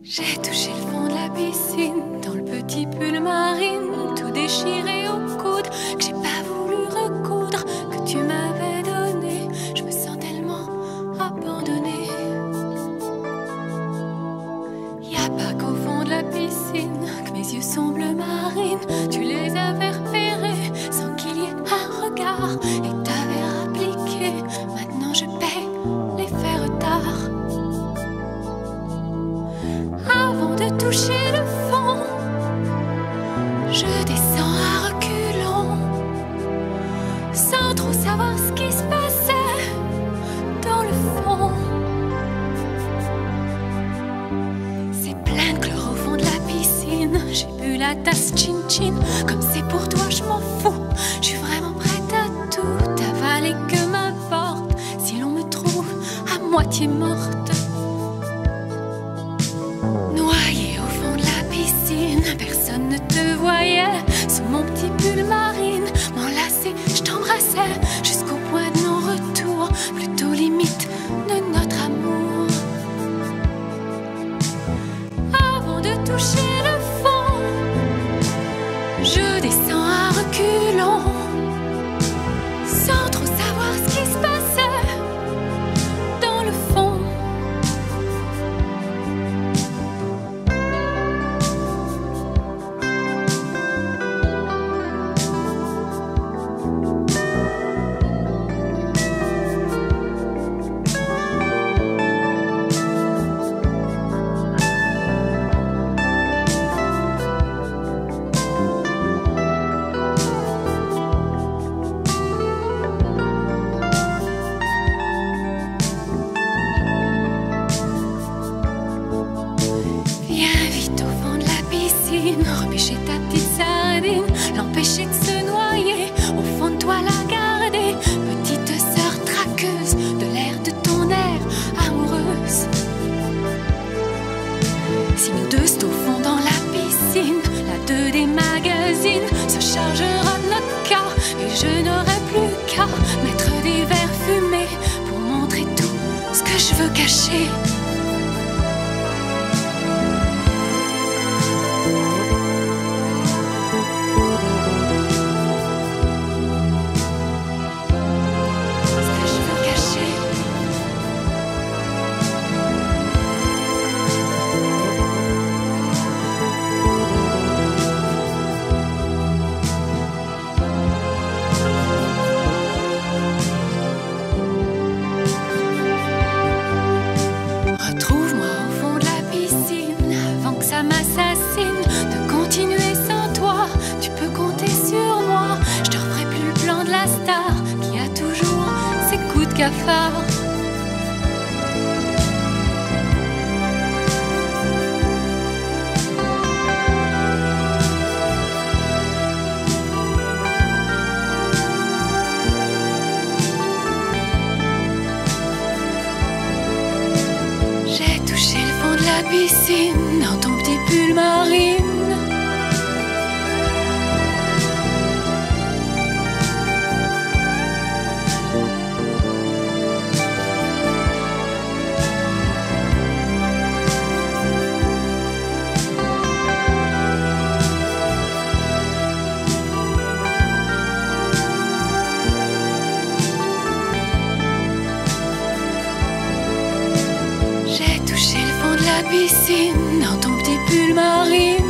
J'ai touché le fond de la piscine, dans le petit pull marine, tout déchiré au coude, que j'ai pas voulu recoudre, que tu m'avais donné. Je me sens tellement abandonnée. Y a pas qu'au fond de la piscine que mes yeux sont bleu marine. Tu les avais repérés sans qu'il y ait un regard et t'avais appliqué. Maintenant je paie les faits retard. Avant de toucher le fond, je descends à reculons, sans trop savoir ce qui se passait dans le fond. C'est plein de chlore au fond de la piscine. J'ai bu la tasse chin-chin. Comme c'est pour toi, je m'en fous. Je suis vraiment prête à tout avaler, que m'importe si l'on me trouve à moitié morte. Noyée au fond de la piscine, personne ne te voyait. Sous mon petit pull marine, m'enlacer, je t'embrassais jusqu'au point de non-retour, plutôt limite de notre amour. Avant de toucher le fond, je descends à reculons, sans trop savoir ce qui se passait dans le fond. Repêcher ta petite sardine, l'empêcher de se noyer, au fond de toi la garder, petite sœur traqueuse de l'air de ton air amoureuse. Si nous deux c'est au fond dans la piscine, la 2 des magazines se chargera de notre cas, et je n'aurai plus qu'à mettre des verres fumés pour montrer tout ce que je veux cacher. M'assassine de continuer sans toi. Tu peux compter sur moi. Je te referai plus le plan de la star qui a toujours ses coups de cafard. J'ai touché le fond de la piscine, dans ton petit pull marine, m'enlacer, je t'embrassais jusqu'au point de non-retour, plutôt limite de notre amour. Avant de toucher le fond, je descends à reculons, sans trop savoir ce qui se passait dans le fond. J'ai touché le fond de la piscine, dans ton petit pull marine. J'ai touché le fond de la piscine, dans ton petit pull marine.